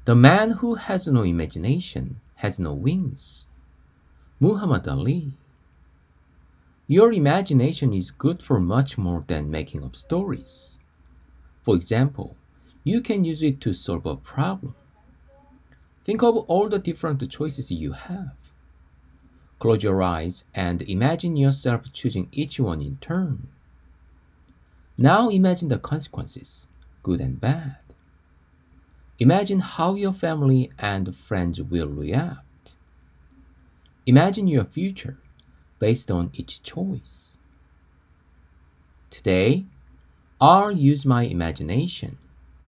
The man who has no imagination has no wings. Muhammad Ali. Your imagination is good for much more than making up stories. For example, you can use it to solve a problem. Think of all the different choices you have. Close your eyes and imagine yourself choosing each one in turn. Now imagine the consequences, good and bad. Imagine how your family and friends will react. Imagine your future based on each choice. Today, I'll use my imagination